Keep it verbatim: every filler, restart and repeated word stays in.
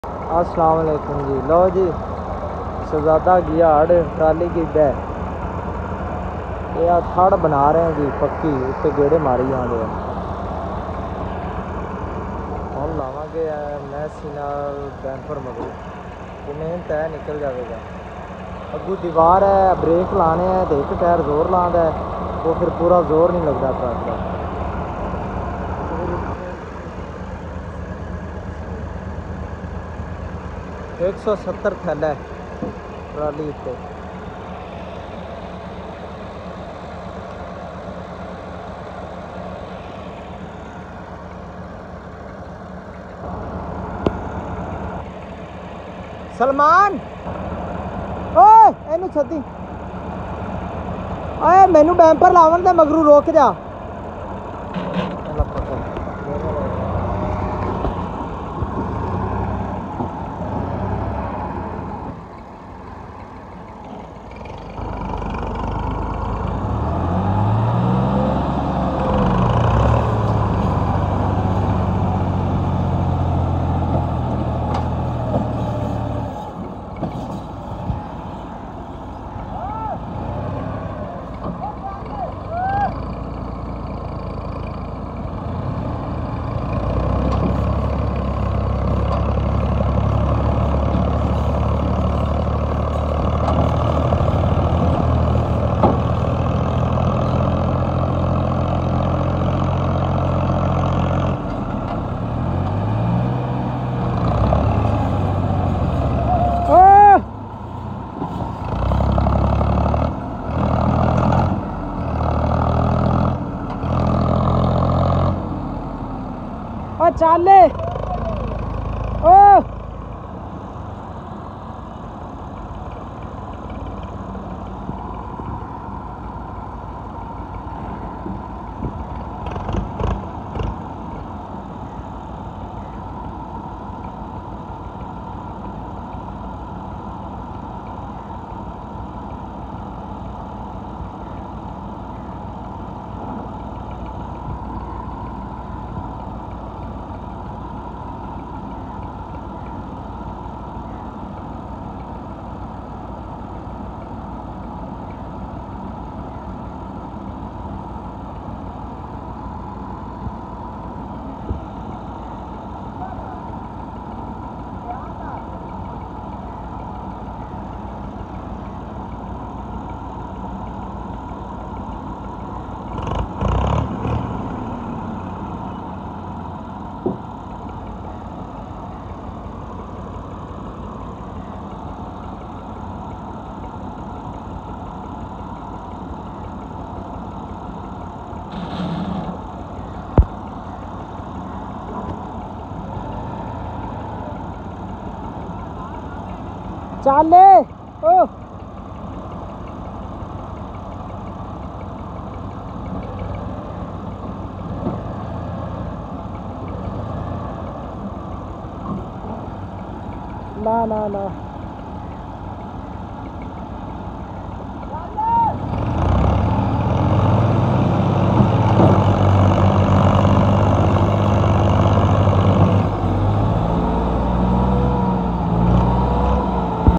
अस्सलाम वालेकुम जी। लो जी शहजादा गियाड़ ट्राली की बैग ये थड़ बना रहे हैं जी पक्की उत्ते गेड़े मारी जाते हैं। हम लावे मैसी नाल डैंपर मगरू तो मेहनत है निकल जाएगा। अगू दीवार है ब्रेक लाने हैं तो एक टायर जोर लादा है वो फिर पूरा जोर नहीं लगता ट्रक का। एक सौ सत्तर थैला ट्राली उत्ते। सलमान ओए एनू छद्दी ओए मैनू बैम्पर लावन दे मगरू रोक जा। चाले ओ चाले ओ ना ना ना